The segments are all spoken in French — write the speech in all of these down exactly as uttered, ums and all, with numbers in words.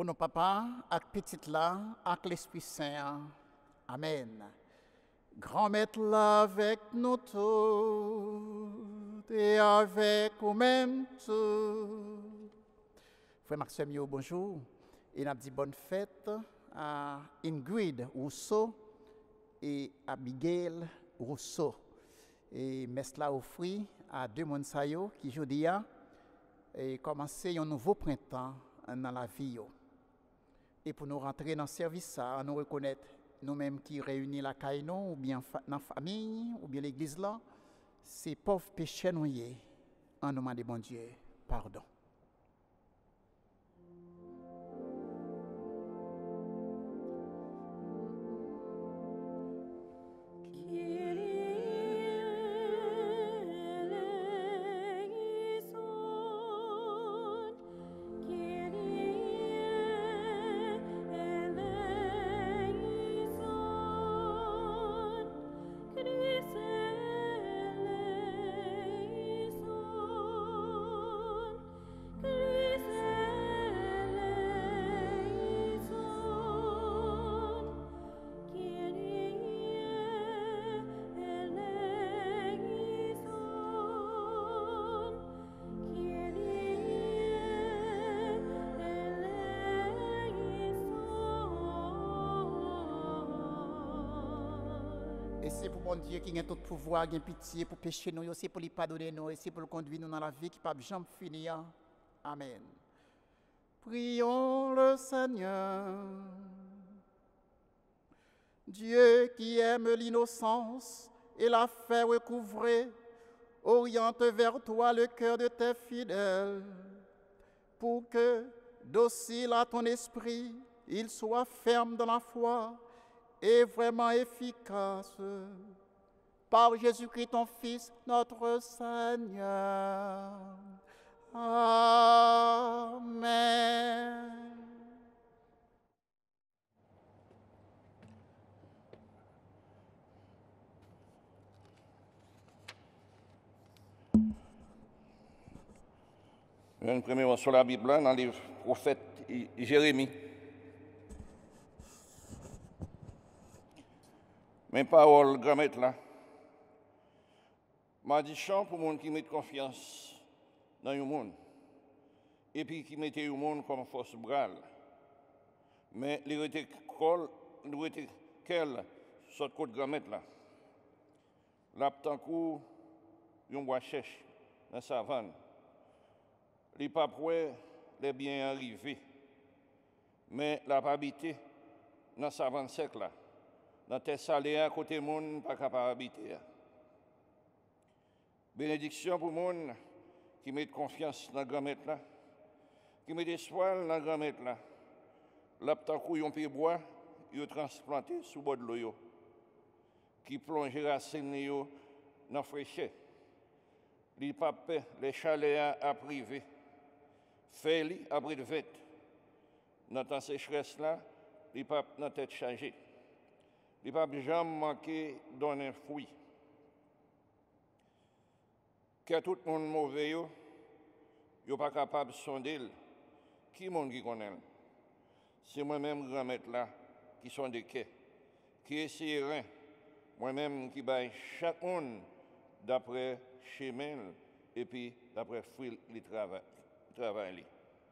Pour nos papas, avec petite là, avec l'Esprit Saint. Amen. Grand maître là avec nous tous et avec nous-mêmes tous. Frère Maxime, bonjour. Et nous dit bonne fête à Ingrid Rousseau et à Abigail Rousseau. Et messe là offrir à deux monsayo qui aujourd'hui a commencé un nouveau printemps dans la vie. Et pour nous rentrer dans le service, à nous reconnaître nous-mêmes qui réunissent la caïno, ou bien dans la famille, ou bien l'église là, c'est pauvres péchés nous y en nom de bon Dieu, pardon. Et c'est pour bon Dieu qui a tout pouvoir, qui a pitié pour pécher nous, aussi pour lui pardonner nous, et c'est pour le conduire nous dans la vie qui ne peut jamais finir. Amen. Prions le Seigneur. Dieu qui aime l'innocence et la fait recouvrer, oriente vers toi le cœur de tes fidèles, pour que, docile à ton esprit, il soit ferme dans la foi et vraiment efficace. Par Jésus-Christ, ton Fils, notre Seigneur. Amen. Un premier mot sur la Bible, dans le livre prophète Jérémie. Mes paroles, grand maître là, m'a dit chant pour monde qui met confiance dans le monde et puis qui mettait le monde comme force brale. Mais il était quel sorte de grand maître là. Là, tant coup, il bois cherche dans la savane. Les papouets, les bien arrivés. Mais la pas habité dans la savane sec là. Dans tes salaires, côté monde, pas capable d'habiter. Bénédiction pour le monde qui met confiance dans le grand maître là, qui met espoir dans le grand maître là. Là, tant qu'on peut bois, il transplanté sous bord de l'eau, qui plonge racines dans la fraîcheur. Les papes, les chalets à privé, fait à bris de vête. Dans ta sécheresse là, les papes dans tête chargée. Il ne peut jamais manquer d'un fruit. Que tout le monde mauvais, il n'est pas capable de sonder. Qui est le monde qui connaît? C'est moi-même, grand-maître là, qui sont des quais. Qui est serein? Moi-même qui baille chaque monde d'après chemin et puis d'après fruit le travail. travail.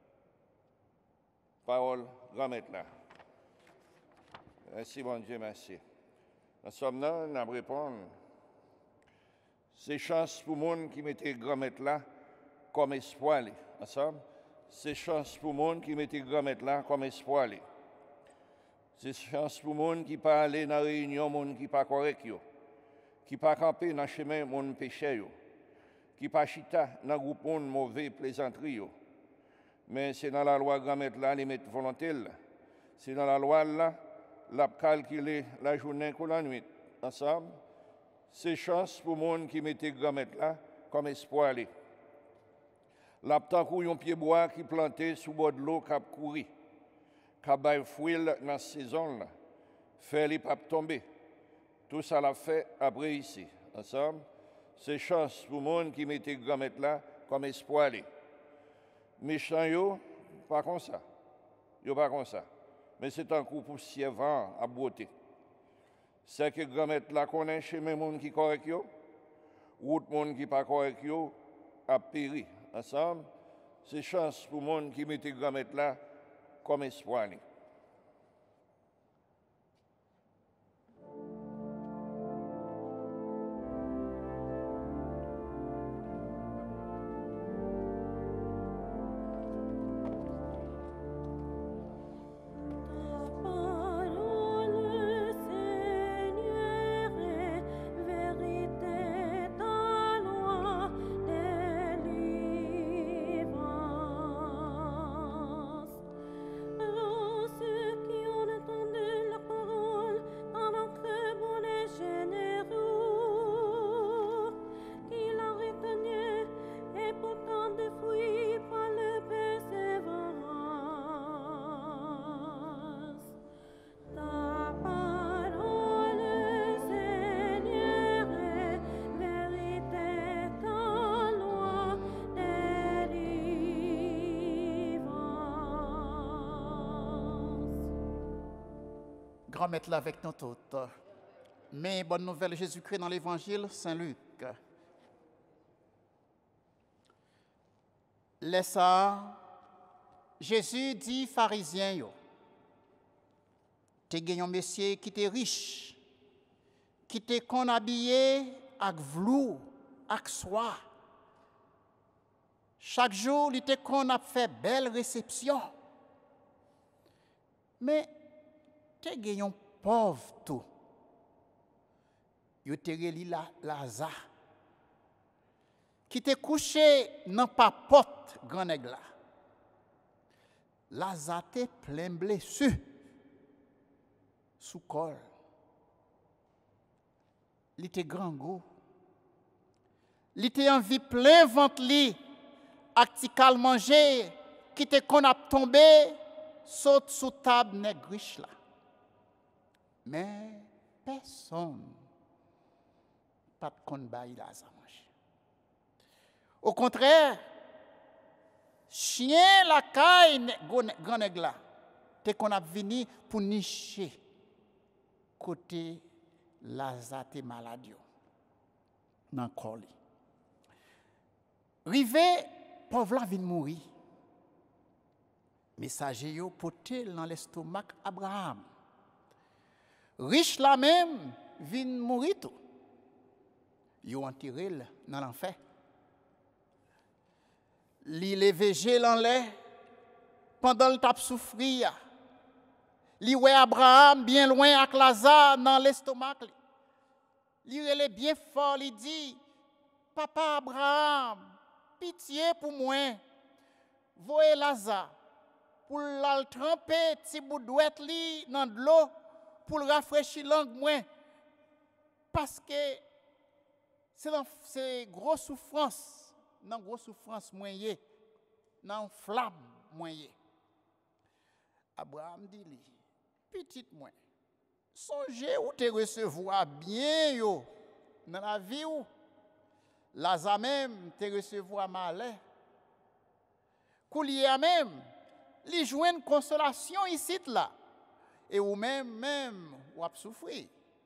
Parole, grand-maître là. Merci, bon Dieu, merci. Nous sommes là, nous répondons. C'est chance pour le monde qui mettait grand-maître là comme espoir. Ensemble. C'est chance pour le monde qui mettait grand-maître là comme espoir. C'est chance pour le monde qui pas aller dans la réunion, monde qui pas correct, qui pas camper dans le chemin, monde péché, qui pas chita dans le groupe monde mauvais plaisanterie. Mais c'est dans la loi grand-maître là, les mettre volonté. C'est dans la loi là. La calculer la journée ou la nuit ensemble, c'est chance pour le monde qui mettait grand-maître là comme espoir. La tant un pied bois qui planté sous bord de l'eau qui a couru, qui a baillé fruit dans la saison là, fait les papes tomber. Tout ça l'a fait après ici. Ensemble, c'est chance pour le monde qui mettait grand-maître là comme espoir. Méchant yo, pas comme ça. Yo pas comme ça. Mais c'est un coup pour vent à beauté. C'est que grand-mère la connaît chez mes gens qui correct yo, ou autres monde qui pas correct yo a péri ensemble. C'est chance pour monde qui mette grand-mère là comme espoir. Grand mettre là avec nous toutes. Mais bonne nouvelle, Jésus-Christ dans l'évangile Saint-Luc. Laisse ça, Jésus dit pharisien yo. Te gagnon monsieur qui était riche, qui était qu'on habillé avec vlou, avec soie. Chaque jour, il était qu'on a fait belle réception. Mais te gagnon pauvre tout. Yo te reli la Lazare qui te couché dans papote grand nèg là. Lazare te plein blessure sous col. Il était grand gros. Il était en vie plein ventre li actical manger qui te qu'on a tombé saute sous table nèg riche là. Mais personne pas de kon bay Lazare manger. Au contraire, chien la caille grand nèg là, te qu'on a vini pour nicher côté Lazare te malade dans corps li. Rivé pauvre la vinn mourir. Messager yo poté dans l'estomac Abraham. Riche la même vinn mourir tout. Yo enterré dans l'enfer. Li levé en l'air pendant le tap souffrir. Li ouais Abraham bien loin avec Lazare dans l'estomac li. Li relè bien fort, li dit Papa Abraham, pitié pour moi. Voyez Lazare pour la tremper ti bout douette li dans de l'eau pour le rafraîchir langue moi. Parce que c'est dans ces grosses souffrances, dans grosse souffrance moyen, dans flamme moyen. Abraham dit li, petite moi, songez ou te recevoir bien yo dans la vie ou Lazare même te recevoir malheur. Koulier même, li joindre consolation ici là et ou même même ou a souffrir.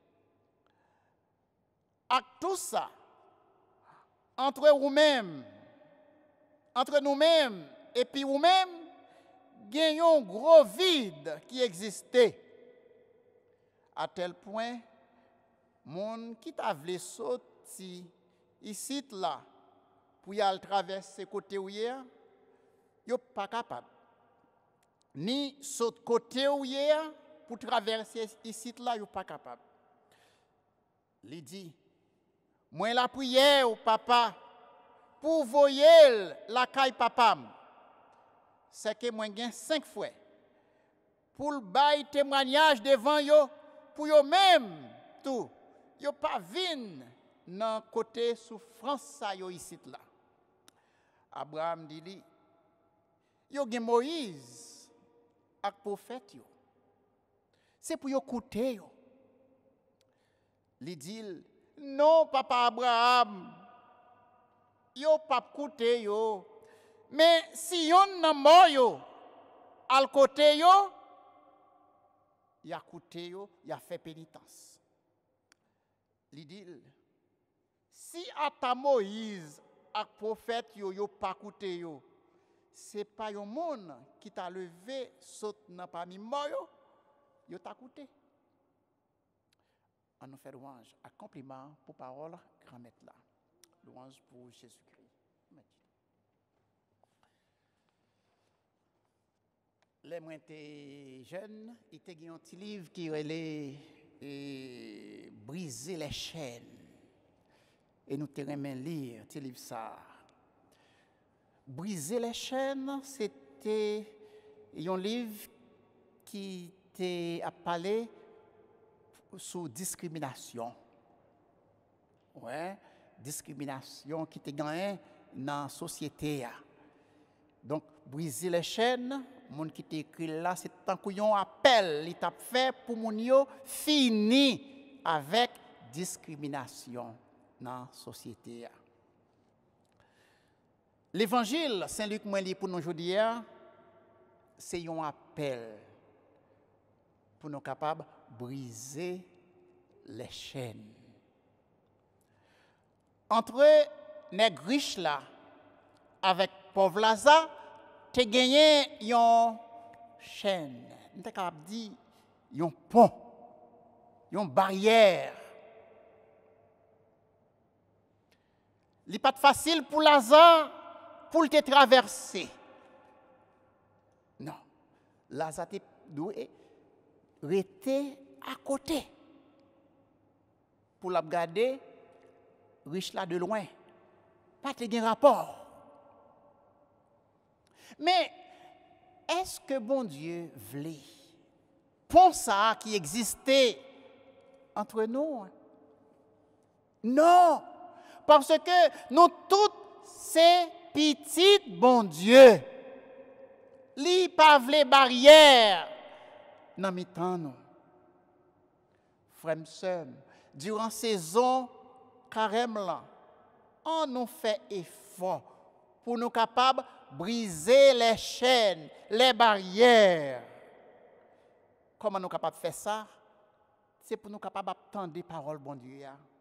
Avec tout ça, entre vous-même, entre nous-mêmes et puis vous-même, gagnons un gros vide qui existait. À tel point, monde qui t'a voulu sortir ici là pour y aller traverser côté où hier, yo pas capable. Ni saute côté où hier pour traverser ici là, yo pas capable. Il dit moi la prière au papa pour voyer la caille papa. C'est que moi gain cinq fois pour le bail témoignage devant yo pour yo même tout. Yo pas vinn dans côté souffrance ça yo ici là. Abraham dit li yo gen Moïse ak prophète yo. C'est pour yo écouter yo. Li dit non, papa Abraham, yo pas écouté yo. Mais si yon nan mort yo, al côté yo, il a coûté yo, il a fait pénitence. Il dit, si ata Moïse et prophète yo yo pas coûté yo, c'est pas un monde qui t'a levé saute dans parmi moi yo, yo t'a coûté. On nous fait louange, accomplissement pour parole grand-mère là. Louange pour Jésus-Christ. Les moi étaient jeunes, il était un petit livre qui relait et briser les chaînes. Et nous t'aimons lire ce livre ça. Briser les chaînes, c'était un livre qui était à parler sur discrimination. Ouais, discrimination qui était gagnée dans la société. Donc, briser les chaînes, mon qui t'a écrit là, c'est un couillon appel, il t'a fait pour mon yo fini avec discrimination dans la société. L'évangile Saint-Luc moi lit pour nous aujourd'hui, c'est un appel pour nous capables de briser les chaînes. Entre les riches là avec pauvre Lazare, tu as gagné une chaîne. Tu es capable de dire un pont, une barrière. Il n'est pas facile pour Lazare pour te traverser. Non. Lazare doit rester à côté pour la regarder riche là de loin. Pas de rapport. Mais est-ce que bon Dieu voulait pour ça qui existait entre nous? Non, parce que nous tous ces petits bon Dieu, li pas vle barrière dans mi-temps nous. Frères et sœurs, durant saison carême là, on nous fait effort pour nous capables briser les chaînes, les barrières. Comment nous capables de faire ça? C'est pour nous capables d'attendre des paroles, bon Dieu.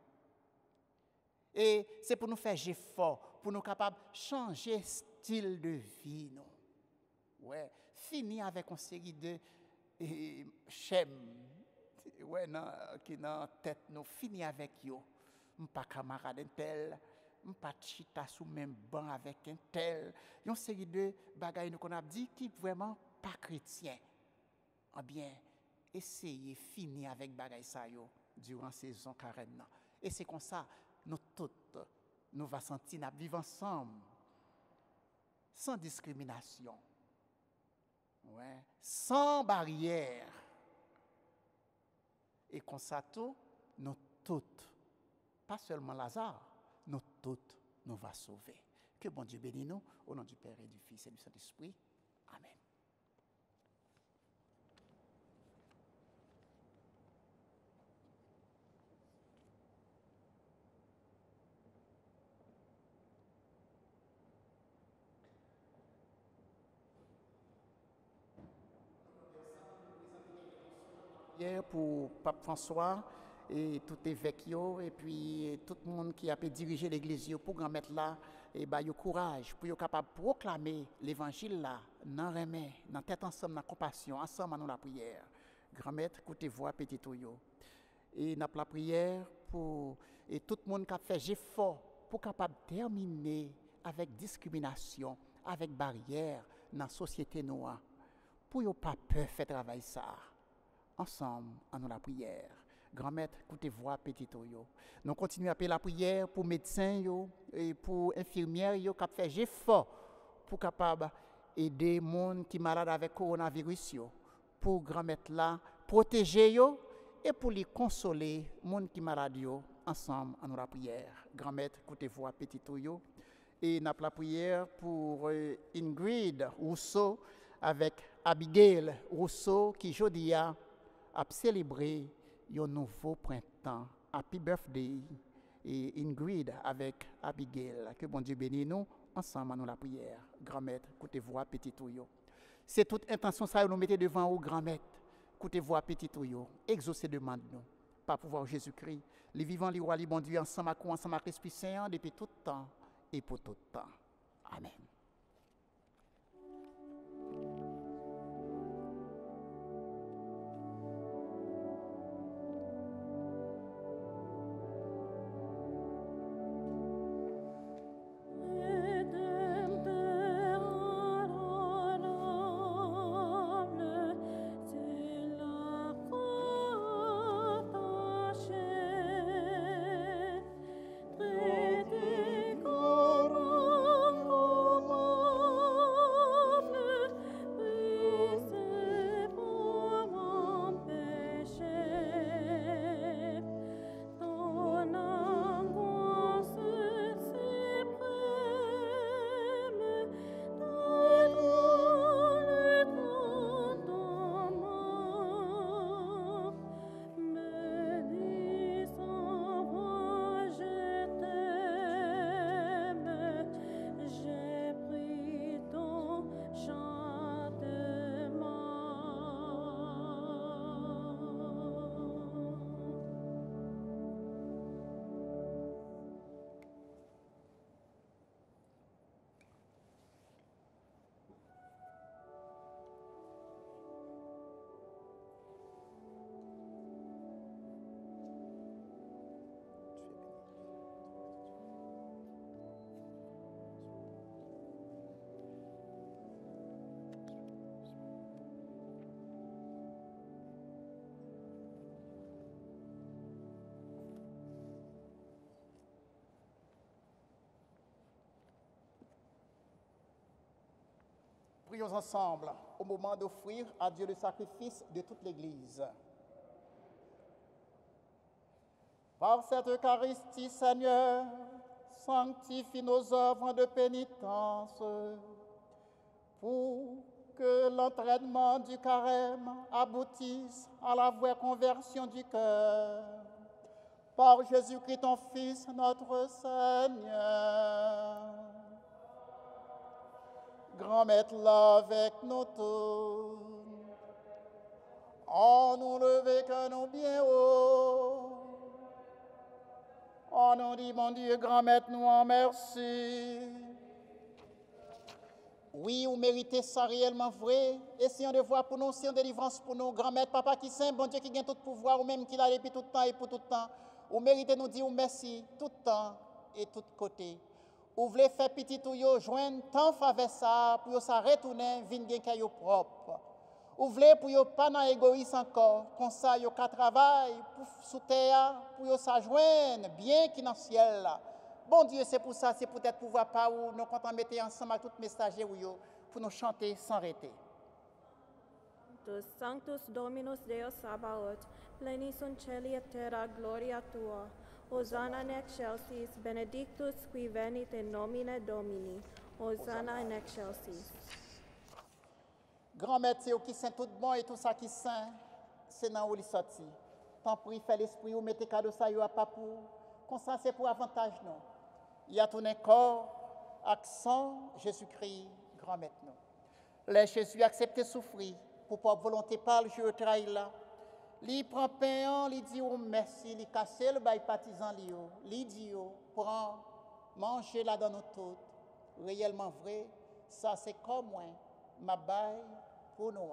Et c'est pour nous faire effort, pour nous capables de changer style de vie. Non? Ouais. Fini avec une série de schèmes ouais, qui dans la tête. Nous fini avec eux. Nous pas camarade tel. Pas chita sous même banc avec un tel, une série de bagages nous qu'on a dit qui vraiment pas chrétien. Eh bien, essayez finir avec bagages ça yo durant saison carême. Et c'est comme ça nous toutes nous va sentir nous vivre ensemble sans discrimination. Ouais, sans barrière. Et comme ça tout nous toutes pas seulement Lazare, nous toutes nous va sauver. Que bon Dieu bénisse nous, au nom du Père et du Fils et du Saint-Esprit. Amen. Hier pour Pape François et tout évêque et puis tout le monde qui a pu diriger l'église pour grand mettre là et bah yo courage pour yo capable proclamer l'évangile là dans remè dans tête ensemble dans compassion ensemble dans la prière. Grand maître écoutez voix petit yo et n'a la prière pour et tout le monde qui a fait effort pour capable terminer avec discrimination, avec barrière dans la société noire. Pour yo pas peur faire travail ça. Ensemble en nous la prière. Grand maître, écoutez voix petit yo. Nous continuons à faire la prière pour médecins yo et pour infirmières yo qui fait effort pour capable aider monde qui malade avec coronavirus yo. Pour grand maître là protéger yo et pour les consoler monde qui malade yo ensemble en nous la prière. Grand maître, écoutez voix petit yo et n'a la prière pour euh, Ingrid Rousseau avec Abigail Rousseau qui jodi a a célébré un nouveau printemps. Happy birthday et Ingrid avec Abigail. Que bon Dieu bénisse nous ensemble à nous la prière. Grand maître, écoutez voix petit yo. C'est toute intention ça nous mettez devant au grand maître. Écoutez-vous petit tout yo, exaucez demande nous. Par pouvoir Jésus-Christ, les vivants, les rois, les bons Dieu, ensemble à ensemble avec l'Esprit Saint, depuis tout temps et pour tout temps. Amen. Prions ensemble au moment d'offrir à Dieu le sacrifice de toute l'Église. Par cette Eucharistie, Seigneur, sanctifie nos œuvres de pénitence pour que l'entraînement du carême aboutisse à la vraie conversion du cœur. Par Jésus-Christ, ton Fils, notre Seigneur. Grand Maître là avec nous tous. On nous leve que nous bien haut. On nous dit, mon Dieu, Grand Maître, nous en merci. Oui, vous méritez ça réellement vrai. Essayons de voir pour nous, essayons de délivrance pour nous. Grand Maître, Papa qui saint, bon Dieu qui gagne tout pouvoir, ou même qui l'a depuis tout temps et pour tout temps. Vous méritez nous dire merci tout temps et tout côté. Vous voulez faire petit tout yo, joindre tant faveur ça, pour ça retourner, venir caillou propre. Vous voulez pour yo pas dans égoïsme encore, comme ça yo ka travail pour sous terre, pour yo ça joindre bien qui dans le ciel là. Bon Dieu, c'est pour ça, c'est peut-être pouvoir pas où nous comptons mettre ensemble à tous les messagers ou yo pour nous chanter sans arrêter. Sanctus Dominus Deus Sabaoth, plenis sunt celi et terra gloria tua. Hosanna in excelsis, benedictus qui venit in nomine Domini. Hosanna in excelsis. Grand Maître, qui saint tout bon et tout ça qui saint, c'est dans où il sorti. Tant pis, fait l'esprit ou mettez cadeau ça yo à papou. Comme ça, c'est pour avantage non. Il y a tout un corps, accent, Jésus-Christ, Grand Maître nous. Les Jésus accepté souffrir pour pas volonté par le jeu trahi là. Li prend pain, li dit oh merci, li casse le bail partisan li yo, li dit oh prend manger là dans nous toutes. Réellement vrai, ça c'est comme moi, ma bail pour nous.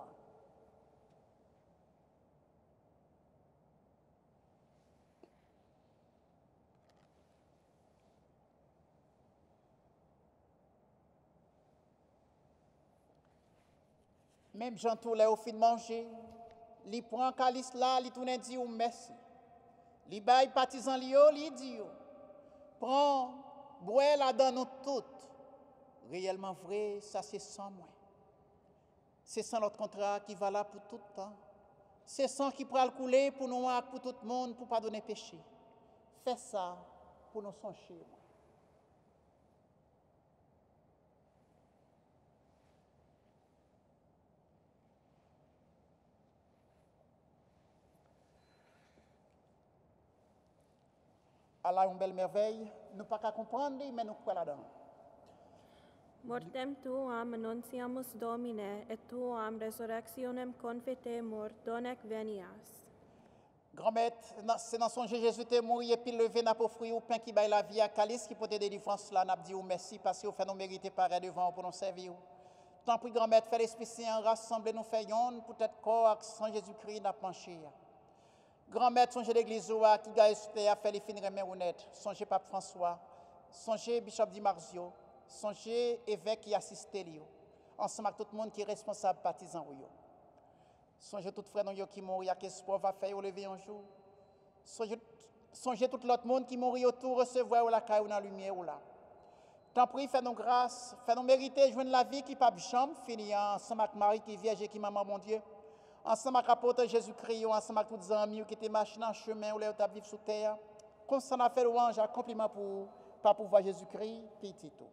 Même Jean Toulet au fin de manger, li prend calice là, li tourne dit ou merci. Li bail partisan li yo, li dit yo. Prend boire là dans nous toutes. Réellement vrai, ça c'est sans moi. C'est sans notre contrat qui va là pour tout le temps. C'est sans qui pourra le couler pour nous, pour tout le monde, pour pardonner péché. Fais ça pour nous songer. Allah une belle merveille, nous pas qu'à comprendre, mais nous croyons là-dedans. Mortem tuam annunciamus Domine, et tuam resurrectionem confite mor donec venias. Grand-mère, c'est dans son Jésus te mourir et puis lever n'a pas fruit ou pain qui baille la vie à calice qui peut te délivrance là, n'a dit ou merci parce que vous fait nous mériter pareil devant pour nous servir. Tant pis grand-mère, fait l'Esprit Saint rassembler nous fait yon peut-être corps sans Jésus-Christ n'a penché. Grand-mère, songez l'église qui gagne a fait les fins remet honnête. Songez Pape François, songez Bishop Di Marzio, songez évêque qui assiste Lio. Ensemble avec tout le monde qui est responsable partisan ou yo. Songez tout frère qui mourit, à qu'espoir va faire lever un jour. Songez, songez tout l'autre monde qui mourit autour, recevoir la caille ou dans la lumière ou là. Tant pis, fais-nous grâce, fais-nous mériter, joindre la vie qui pas chambre, finir ensemble avec Marie qui est vierge et qui maman, mon Dieu. Ensemble avec l'apôtre Jésus-Christ, ensemble avec tous les amis qui étaient marchés dans le chemin ou les autres vivre sous terre. Comme ça, on a fait louange, accomplissement pour, pour pouvoir Jésus-Christ, petit tout.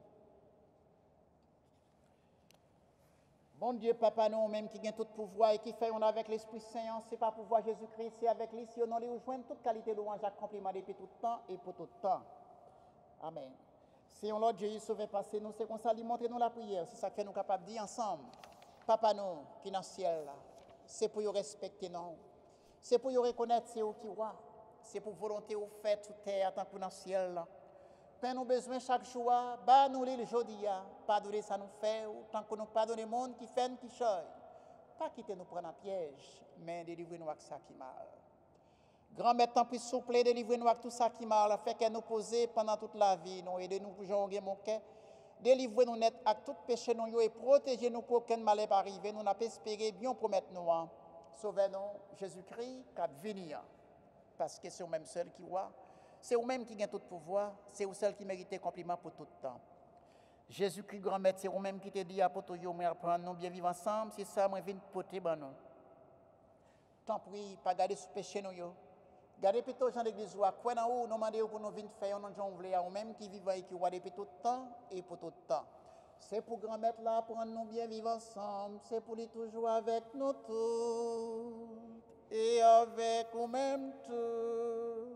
Bon Dieu, Papa, nous même qui gagne tout pouvoir et qui fait on avec l'Esprit Saint, c'est pas pouvoir Jésus-Christ, c'est avec lui, si on a rejoindre toute qualité de louange, accomplissement depuis tout le temps et pour tout le temps. Amen. Si on l'autre Dieu sauve passer nous, c'est comme ça, lui montrer nous la prière, c'est ça que nous capables de dire ensemble. Papa, nous qui est dans le ciel, c'est pour nous respecter nous, c'est pour nous reconnaître c'est où qui roi, c'est pour volonté ou fait sous terre tant que dans le ciel. Père, nous besoin chaque jour, bah nous le jeudi, pardonner ça nous fait, tant que nous pardonnons le monde qui fait, qui choye. Pas quitter nous prendre un piège, mais délivrer-nous avec ça qui mal. Grand-mère, tant pis souple, délivrer-nous avec tout ça qui mal, fait qu'elle nous poser pendant toute la vie, nous aidez-nous pour jouer mon cœur, délivrer-nous net avec tout péché nous et protéger-nous pour qu'aucun mal n'arrive arriver. Nous n'avons pas espéré, bien promettre nous. Sauvez-nous, Jésus-Christ, qui venir. Parce que c'est le même seul qui voit. C'est vous-même qui gagne tout pouvoir, c'est vous seul qui mérite compliment pour tout le temps. Jésus-Christ, grand-mère, c'est vous-même qui te dit à poto yo, mais apprendre nous bien vivre ensemble, c'est ça, moi, je viens poter, ben non. Tant pis, pas garder sous péché nous yo. Gardez plutôt les gens de l'église, quoi dans où, nous demandez pour nous venir faire, nous gens voulez, vous-même qui vivent et qui voient depuis tout le temps et pour tout le temps. C'est pour grand-mère là, pour nous bien vivre ensemble, c'est pour lui toujours avec nous tous et avec vous-même tous.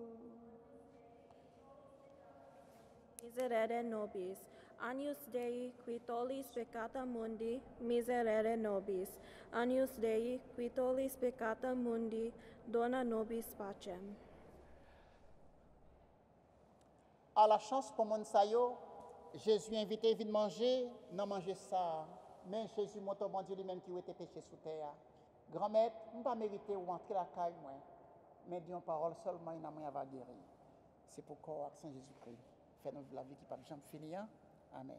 Miserere nobis, Agnus Dei, qui tollis peccata mundi, miserere nobis. Agnus Dei, qui tollis peccata mundi, dona nobis pacem. À la chance pour mon sayo, Jésus invité à manger, non manger ça. Mais Jésus, mon bon Dieu lui-même qui était péché sous terre. Grand-mère, je ne pas mériter ou entrer la caille, moi. Mais dis une parole seulement, il n'a rien à guérir. C'est pourquoi, Saint Jésus-Christ, fais-nous la vie qui ne peut jamais finir. Amen.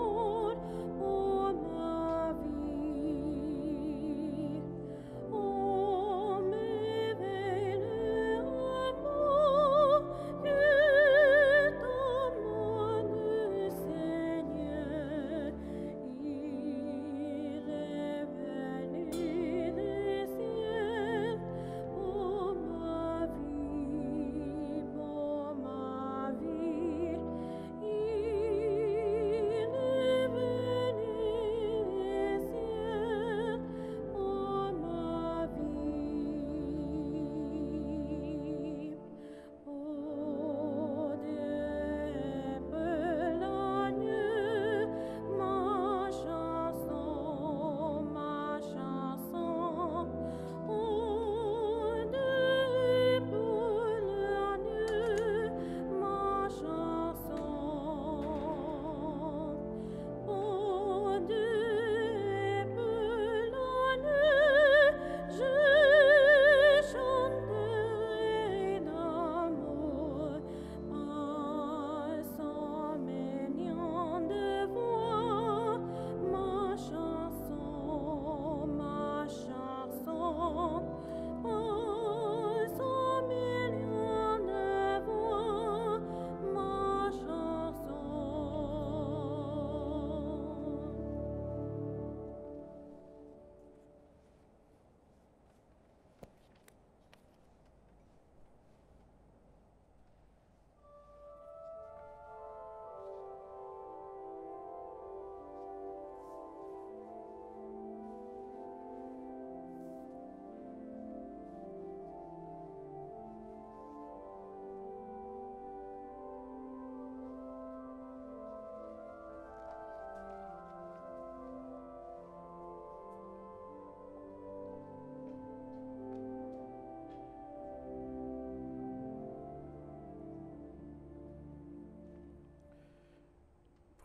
Oh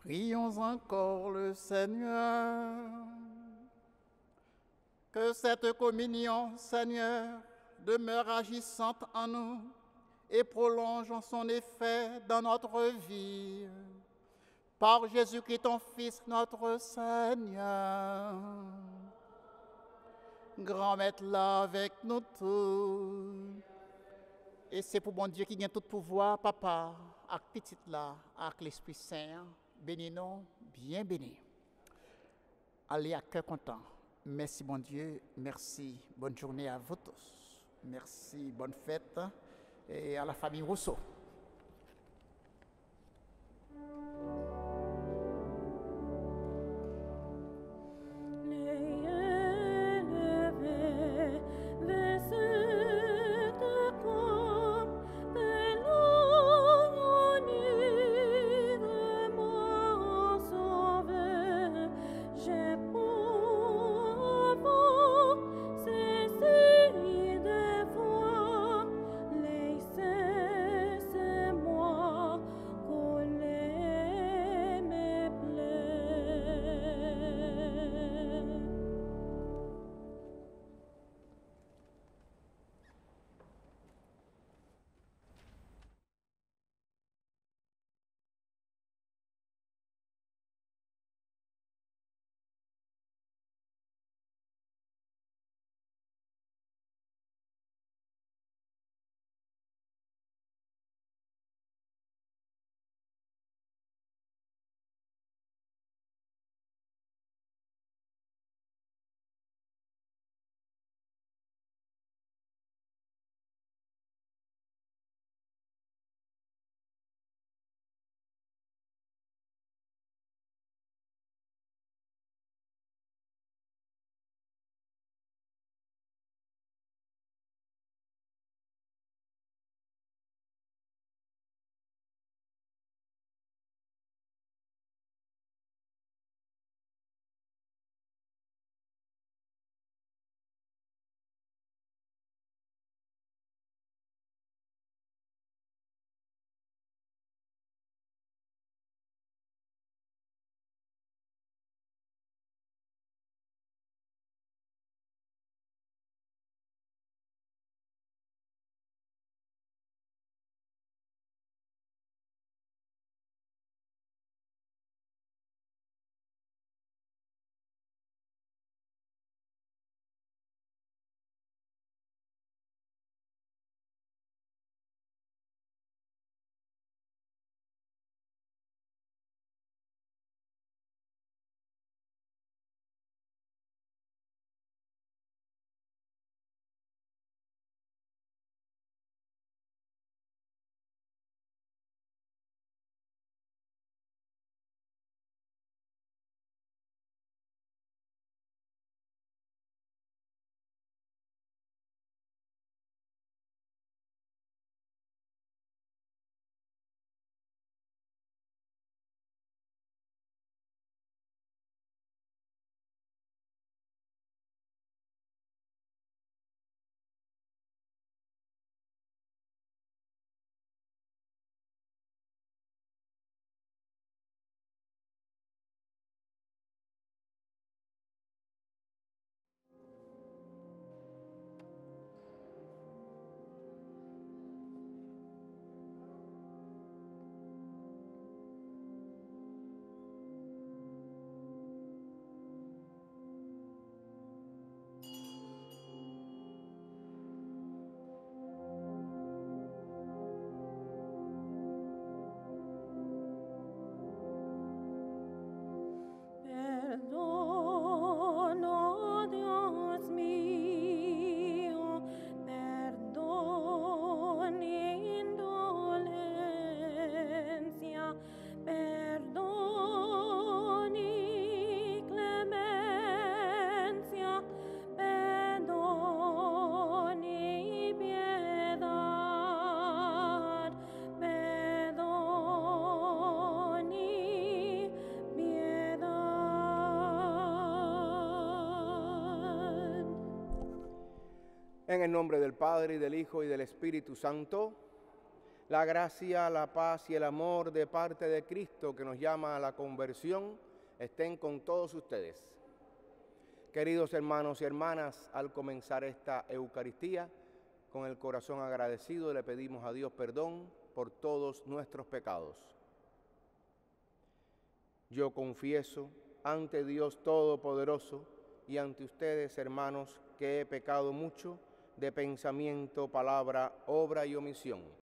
Prions encore le Seigneur. Que cette communion, Seigneur, demeure agissante en nous et prolonge son effet dans notre vie. Par Jésus-Christ, ton Fils, notre Seigneur. Grand Maître là avec nous tous. Et c'est pour bon Dieu qui a tout pouvoir, papa, avec petit là, avec l'Esprit Saint. Bénis-nous, bien bénis. Allez à cœur content. Merci bon Dieu, merci. Bonne journée à vous tous. Merci, bonne fête et à la famille Rousseau. En el nombre del Padre, y del Hijo, y del Espíritu Santo. La gracia, la paz y el amor de parte de Cristo que nos llama a la conversión estén con todos ustedes. Queridos hermanos y hermanas, al comenzar esta Eucaristía, con el corazón agradecido le pedimos a Dios perdón por todos nuestros pecados. Yo confieso ante Dios Todopoderoso y ante ustedes, hermanos, que he pecado mucho de pensamiento, palabra, obra y omisión.